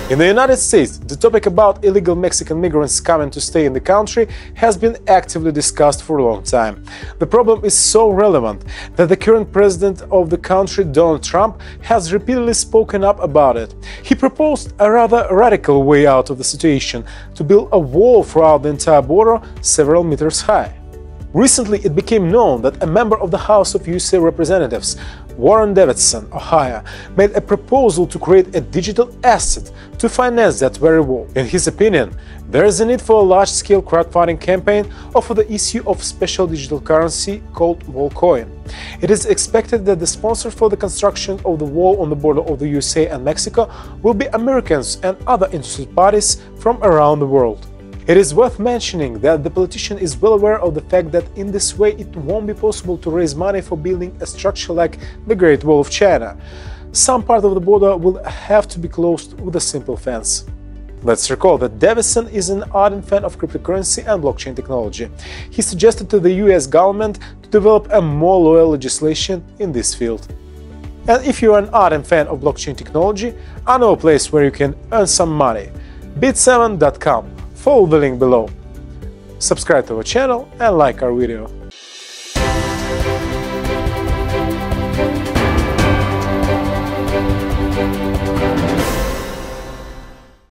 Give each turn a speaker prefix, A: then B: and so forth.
A: In the United States, the topic about illegal Mexican migrants coming to stay in the country has been actively discussed for a long time. The problem is so relevant that the current president of the country, Donald Trump, has repeatedly spoken up about it. He proposed a rather radical way out of the situation: to build a wall throughout the entire border several meters high. Recently, it became known that a member of the House of USA Representatives, Warren Davidson, Ohio, made a proposal to create a digital asset to finance that very wall. In his opinion, there is a need for a large-scale crowdfunding campaign or for the issue of special digital currency called wallcoin. It is expected that the sponsor for the construction of the wall on the border of the USA and Mexico will be Americans and other interested parties from around the world. It is worth mentioning that the politician is well aware of the fact that in this way it won't be possible to raise money for building a structure like the Great Wall of China. Some part of the border will have to be closed with a simple fence. Let's recall that Davidson is an ardent fan of cryptocurrency and blockchain technology. He suggested to the US government to develop a more loyal legislation in this field. And if you are an ardent fan of blockchain technology, I know a place where you can earn some money: Bitseven.com. Follow the link below. Subscribe to our channel and like our video.